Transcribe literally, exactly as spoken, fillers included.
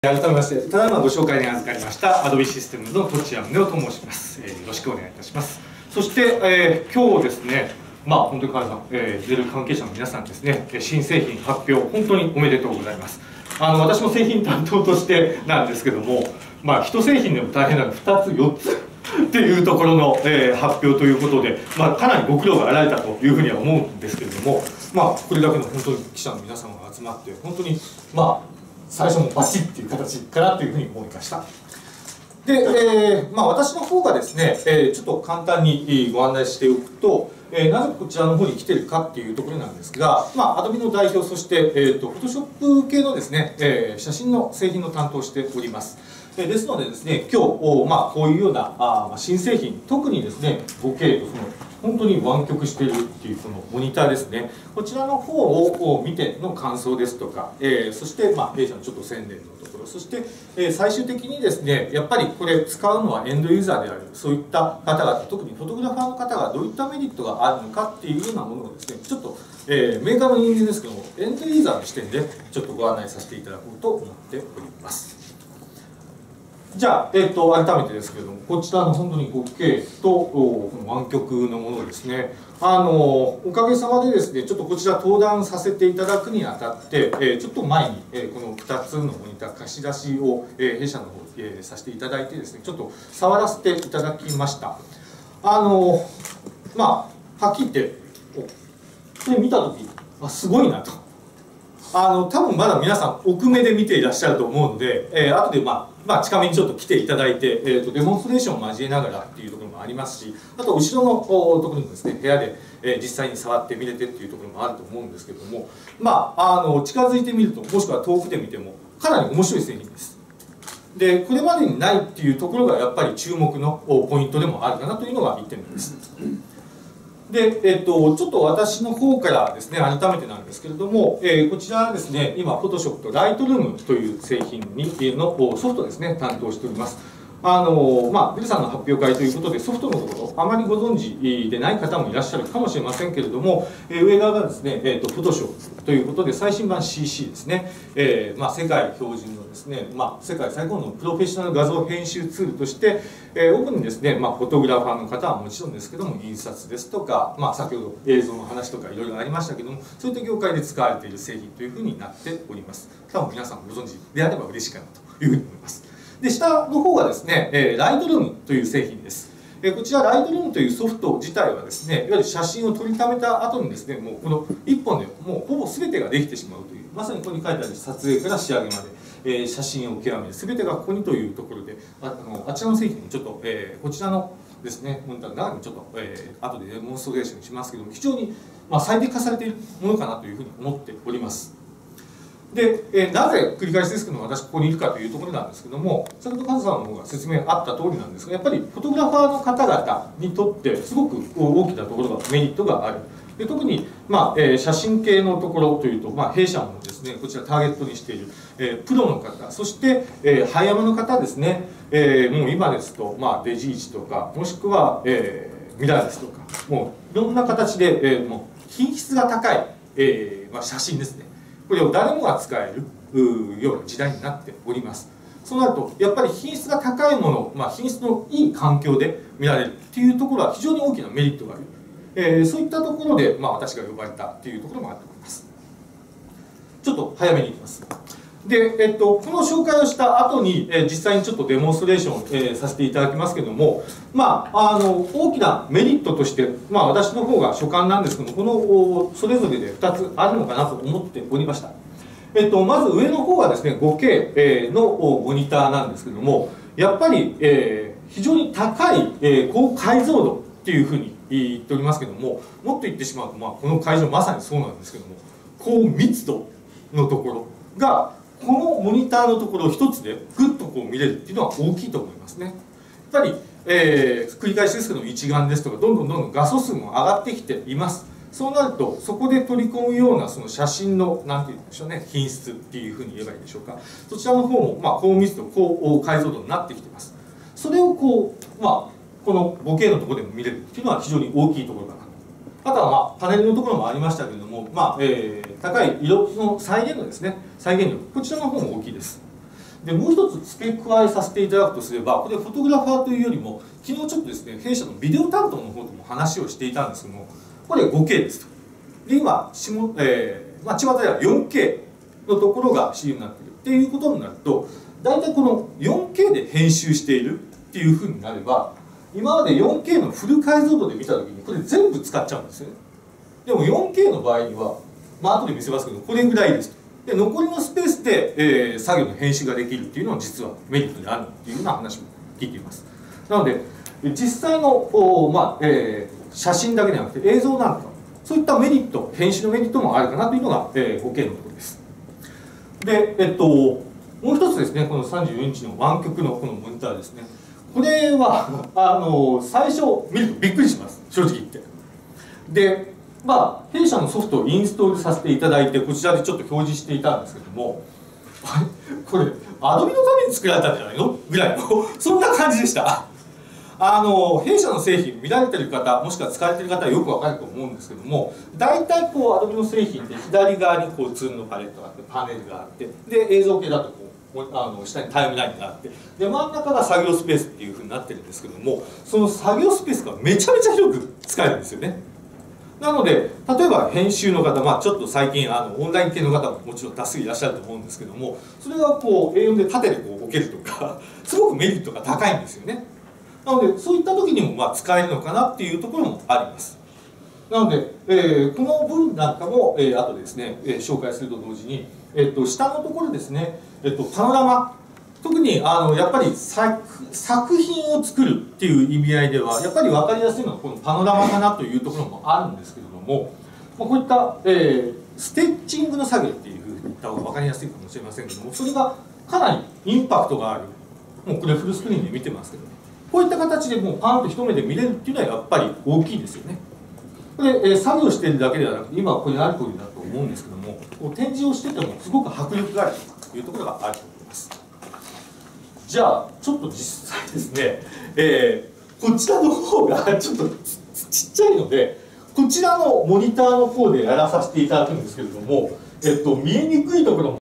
改めまして、ただいまご紹介に預かりました Adobe Systems のトチヤムネオと申します、えー。よろしくお願いいたします。そして、えー、今日ですね、まあ本当に川原さん、えー、デル関係者の皆さんですね、新製品発表、本当におめでとうございます。あの私も製品担当としてなんですけども、まあ、一製品でも大変なのふたつ、よっつっていうところの、えー、発表ということで、まあ、かなりご苦労があられたというふうには思うんですけれども、まあ、これだけの本当に記者の皆様が集まって、本当に、まあ、最初もバチッっていう形かなというふうに思いました。で、えーまあ、私の方がですね、えー、ちょっと簡単にご案内しておくと、えー、なぜこちらの方に来てるかっていうところなんですが、まあ、Adobe の代表、そして、えーと、Photoshop 系のですね、えー、写真の製品の担当をしております。えー、ですのでですね、今日、まあ、こういうようなあ、まあ、新製品、特にですね、ごけいとその本当に湾曲しているっていうこのモニターですね、こちらの方を見ての感想ですとか、えー、そして、まあ、弊社のちょっと宣伝のところ、そして、えー、最終的にですね、やっぱりこれ使うのはエンドユーザーである、そういった方々、特にフォトグラファーの方がどういったメリットがあるのかっていうようなものをですね、ちょっと、えー、メーカーの人間ですけども、エンドユーザーの視点でちょっとご案内させていただこうと思っております。じゃあ、えー、と改めてですけれども、こちらの本当に ごけいとこの湾曲のものですね、あのおかげさまでですね、ちょっとこちら登壇させていただくにあたって、えー、ちょっと前に、えー、このふたつのモニター貸し出しを、えー、弊社の方、えー、させていただいてですね、ちょっと触らせていただきました。あのまあはっきり言ってこれ見た時あすごいなと。あの多分まだ皆さん奥目で見ていらっしゃると思うので、えー、後でまあまあ、近めにちょっと来ていただいて、えー、とデモンストレーションを交えながらっていうところもありますし、あと後ろのところにですね、部屋で、えー、実際に触ってみれてっていうところもあると思うんですけども、まあ、あの近づいてみると、もしくは遠くで見てもかなり面白い製品です。で、これまでにないっていうところがやっぱり注目のポイントでもあるかなというのがいってんめです。で、えっと、ちょっと私の方からですね、改めてなんですけれども、えー、こちらですね、今、Photoshop と Lightroom という製品にのソフトですね、担当しております。あのまあ、ビルさんの発表会ということで、ソフトのところ、あまりご存知でない方もいらっしゃるかもしれませんけれども、えー、上側がですね、えーと、Photoshop ということで、最新版 シーシー ですね、えーまあ、世界標準のですね、まあ、世界最高のプロフェッショナル画像編集ツールとして、えー、主にですね、まあ、フォトグラファーの方はもちろんですけども、印刷ですとか、まあ、先ほど映像の話とかいろいろありましたけども、そういった業界で使われている製品というふうになっております。多分皆さんご存知であれば嬉しいかなというふうに思います。で、下の方がですね、えー、Lightroom という製品です。えー、こちら Lightroom というソフト自体はですね、いわゆる写真を撮りためた後にですね、もうこのいっぽんでもうほぼ全てができてしまうという、まさにここに書いてある撮影から仕上げまで、えー、写真を極める全てがここにというところで、ああのあちらの製品にちょっと、えー、こちらのですね、モニターの中にちょっと、えー、後でデモンストレーションしますけども、非常に、まあ、最適化されているものかなというふうに思っております。で、えー、なぜ繰り返しですけども、私ここにいるかというところなんですけども、先ほどカズさんの方が説明あった通りなんですが、やっぱりフォトグラファーの方々にとってすごく大きなところがメリットがある。で、特に、まあえー、写真系のところというと、まあ、弊社もですね、こちらターゲットにしている、えー、プロの方、そして、えー、ハイアマの方ですね、えー、もう今ですと、まあ、デジイチとか、もしくは、えー、ミラーレスとか、もういろんな形で、えー、もう品質が高い、えーまあ、写真ですね。これを誰もが使えるような時代になっております。そうなると、やっぱり品質が高いもの、まあ、品質のいい環境で見られるっていうところは非常に大きなメリットがある。えー、そういったところで、まあ、私が呼ばれたっていうところもあると思います。ちょっと早めにいきます。で、えっと、この紹介をした後に、えー、実際にちょっとデモンストレーションを、えー、させていただきますけども、まあ、あの大きなメリットとして、まあ、私の方が所感なんですけども、このそれぞれでふたつあるのかなと思っておりました。えっと、まず上の方はですね、ごけいのモニターなんですけども、やっぱり、えー、非常に高い、えー、高解像度っていうふうに言っておりますけども、もっと言ってしまうと、まあ、この会場まさにそうなんですけども、高密度のところが、このモニターのところを一つでぐっとこう見れるっていうのは大きいと思いますね。やっぱり、えー、繰り返しですけども、一眼ですとか、どんどんどんどん画素数も上がってきています。そうなると、そこで取り込むようなその写真の、なんて言うんでしょうね、品質っていうふうに言えばいいでしょうか。そちらの方も、まあ、高密度、高解像度になってきています。それをこう、まあ、この ごけいのところでも見れるっていうのは非常に大きいところかなと。あとは、まあ、パネルのところもありましたけれども、まあえー、高い色の再現度ですね、再現力、こちらの方も大きいです。 でもう一つ付け加えさせていただくとすれば、これフォトグラファーというよりも、昨日ちょっとですね、弊社のビデオ担当の方とも話をしていたんですけども、これ フォーケー ですと。で、今、下えーまあ、巷では よんケー のところが主流になっているっていうことになると、大体この よんケー で編集しているっていうふうになれば、今まで よんケー のフル解像度で見たときに、これ全部使っちゃうんですよね。でも よんケー の場合には、まあ後で見せますけど、これぐらいですと。で、残りのスペースで、えー、作業の編集ができるっていうのは実はメリットであるっていうような話も聞いています。なので、実際の、おまあえー、写真だけではなくて映像なんか、そういったメリット、編集のメリットもあるかなというのが、えー、フォーケー のところです。で、えっと、もう一つですね、このさんじゅうよんインチの湾曲のこのモニターですね。これは、あの、最初見るとびっくりします。正直言って。で、まあ、弊社のソフトをインストールさせていただいて、こちらでちょっと表示していたんですけども、これ、アドビのために作られたんじゃないのぐらいの、そんな感じでした。あの、弊社の製品見られてる方、もしくは使われてる方はよくわかると思うんですけども、大体こう、アドビの製品って左側にこう、ツールのパレットがあって、パネルがあって、で、映像系だとこう、あの下にタイムラインがあって、で、真ん中が作業スペースっていうふうになってるんですけども、その作業スペースがめちゃめちゃ広く使えるんですよね。なので、例えば編集の方、まあ、ちょっと最近あのオンライン系の方ももちろん多数いらっしゃると思うんですけども、それがこう エーよん で縦でこう置けるとか、すごくメリットが高いんですよね。なので、そういった時にもまあ使えるのかなっていうところもあります。なので、えー、この部分なんかも、えー、後でですね、えー、紹介すると同時に、えー、と下のところですね、えー、とパノラマ、特にあのやっぱり 作, 作品を作るっていう意味合いではやっぱり分かりやすいのはこのパノラマかなというところもあるんですけれども、こういった、えー、ステッチングの作業っていうふうに言った方が分かりやすいかもしれませんけども、それがかなりインパクトがある、もうこれフルスクリーンで見てますけどね、こういった形でもうパンと一目で見れるっていうのはやっぱり大きいですよね。で、えー、作業してるだけではなくて、今ここにある通りだと思うんですけども、こう展示をしててもすごく迫力があるというところがあると思います。じゃあちょっと実際ですね、えー、こちらの方がちょっとちっちゃいので、こちらのモニターの方でやらさせていただくんですけれども、えっと、見えにくいところも